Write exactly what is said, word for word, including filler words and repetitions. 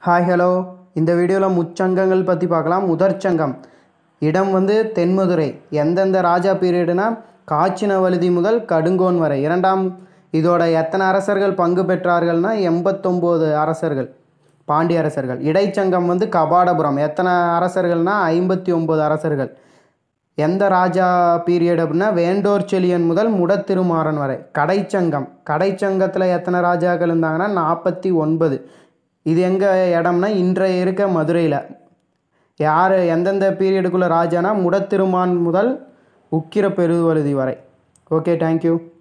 Hi hello இந்த வீடியோவில் முச்சங்கங்கள் பற்றி பார்க்கலாம். முதற்சங்கம் இடம் வந்து தென்மதுரை. எந்தெந்த ராஜா பீரியடுனா காச்சினவழுதி முதல் கடுங்கோன் வரை. இரண்டாம் இதோட எத்தனை அரசர்கள் பங்கு பெற்றார்கள்னா எண்பத்தொம்போது அரசர்கள், பாண்டிய அரசர்கள். இடைச்சங்கம் வந்து கபாடபுரம். எத்தனை அரசர்கள்னா ஐம்பத்தி ஒம்பது அரசர்கள். எந்த ராஜா பீரியட் அப்படின்னா வேண்டோர் செழியன் முதல் முடத்திருமாறன் வரை. கடைச்சங்கம் கடைச்சங்கத்தில் எத்தனை ராஜாக்கள் இருந்தாங்கன்னா நாற்பத்தி ஒன்பது. இது எங்கே இடம்னா இன்றைய இருக்க மதுரையில். யார் எந்தெந்த பீரியடுக்குள்ளே ராஜானா முடத்திருமான் முதல் உக்கிர பெருவழுதி வரை. Okay, thank you.